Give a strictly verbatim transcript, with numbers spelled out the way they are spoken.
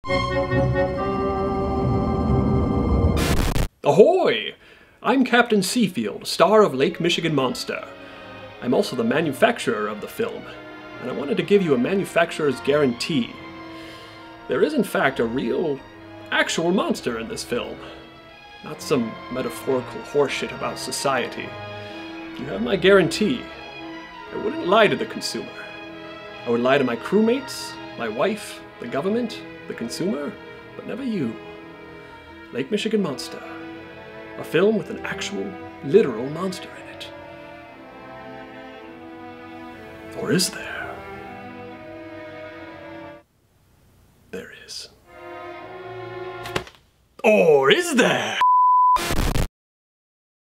Ahoy! I'm Captain Seafield, star of Lake Michigan Monster. I'm also the manufacturer of the film, and I wanted to give you a manufacturer's guarantee. There is in fact a real, actual monster in this film, not some metaphorical horseshit about society. You have my guarantee. I wouldn't lie to the consumer. I would lie to my crewmates, my wife, the government, the consumer, but never you. Lake Michigan Monster. A film with an actual, literal monster in it. Or is there? There is. Or is there?